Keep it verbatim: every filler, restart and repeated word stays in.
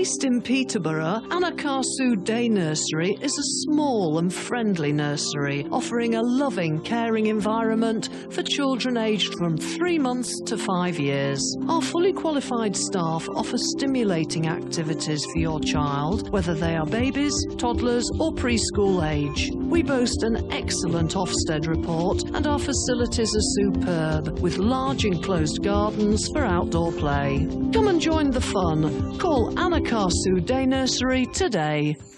Based in Peterborough, Anna-Ca-Soo Day Nursery is a small and friendly nursery, offering a loving, caring environment for children aged from three months to five years. Our fully qualified staff offer stimulating activities for your child, whether they are babies, toddlers or preschool age. We boast an excellent Ofsted report and our facilities are superb, with large enclosed gardens for outdoor play. Come and join the fun. Call Anna-Ca-Soo Day Nursery today.